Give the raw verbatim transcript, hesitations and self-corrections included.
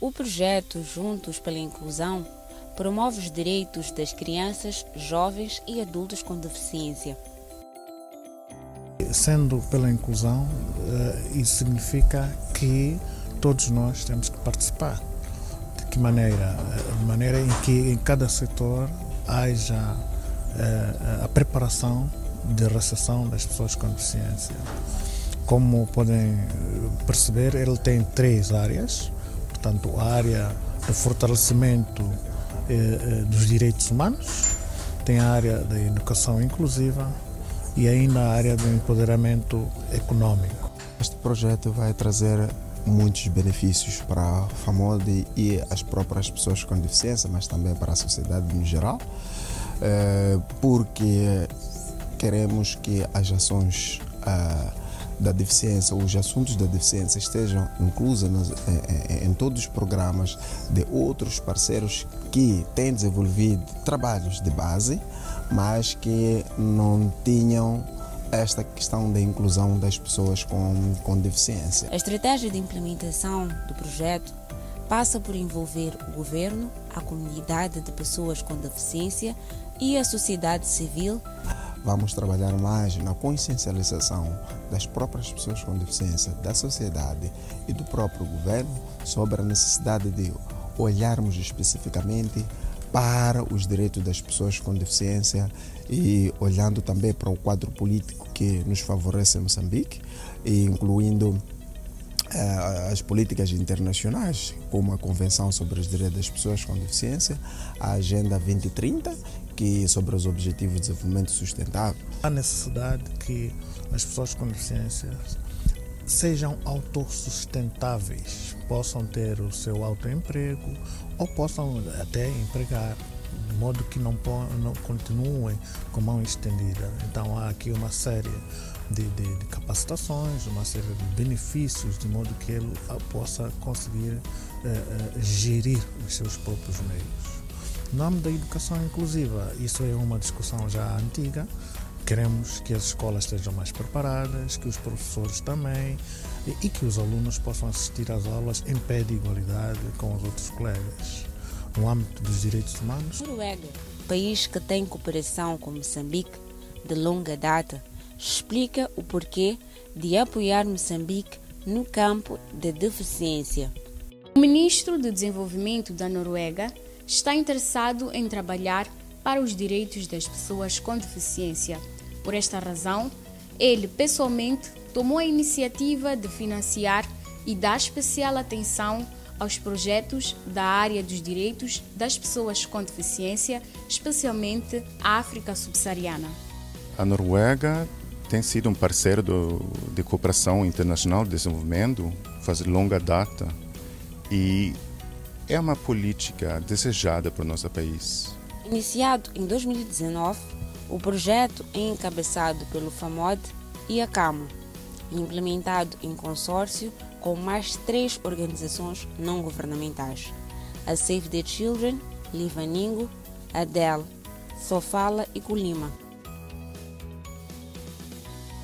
O projeto Juntos pela Inclusão promove os direitos das crianças, jovens e adultos com deficiência. Sendo pela inclusão, isso significa que todos nós temos que participar. De que maneira? De maneira em que em cada setor haja a preparação de recepção das pessoas com deficiência. Como podem perceber, ele tem três áreas. Portanto, a área do fortalecimento dos direitos humanos, tem a área da educação inclusiva e ainda a área do empoderamento econômico. Este projeto vai trazer muitos benefícios para a FAMOD e as próprias pessoas com deficiência, mas também para a sociedade no geral, porque queremos que as ações da deficiência, os assuntos da deficiência estejam inclusos nas, em, em todos os programas de outros parceiros que têm desenvolvido trabalhos de base, mas que não tinham esta questão da inclusão das pessoas com, com deficiência. A estratégia de implementação do projeto passa por envolver o governo, a comunidade de pessoas com deficiência e a sociedade civil. Vamos trabalhar mais na consciencialização das próprias pessoas com deficiência, da sociedade e do próprio governo sobre a necessidade de olharmos especificamente para os direitos das pessoas com deficiência e olhando também para o quadro político que nos favorece em Moçambique, incluindo as políticas internacionais, como a Convenção sobre os Direitos das Pessoas com Deficiência, a Agenda vinte trinta, que é sobre os Objetivos de Desenvolvimento Sustentável. Há necessidade que as pessoas com deficiência sejam autossustentáveis, possam ter o seu autoemprego ou possam até empregar, de modo que não, não continuem com mão estendida. Então há aqui uma série de, de, de capacitações, uma série de benefícios, de modo que ele possa conseguir eh, eh, gerir os seus próprios meios. No âmbito da educação inclusiva, isso é uma discussão já antiga. Queremos que as escolas estejam mais preparadas, que os professores também, e, e que os alunos possam assistir às aulas em pé de igualdade com os outros colegas. No âmbito dos direitos humanos, Noruega, país que tem cooperação com Moçambique de longa data, explica o porquê de apoiar Moçambique no campo da deficiência. O ministro do Desenvolvimento da Noruega está interessado em trabalhar para os direitos das pessoas com deficiência. Por esta razão, ele pessoalmente tomou a iniciativa de financiar e dar especial atenção aos projetos da área dos direitos das pessoas com deficiência, especialmente a África subsaariana. A Noruega tem sido um parceiro do, de cooperação internacional de desenvolvimento faz longa data e é uma política desejada para o nosso país. Iniciado em dois mil e dezenove, o projeto é encabeçado pelo FAMOD e a CAMO, e implementado em consórcio com mais três organizações não governamentais: a Save the Children, Livaningo, a D E L, Sofala e Colima.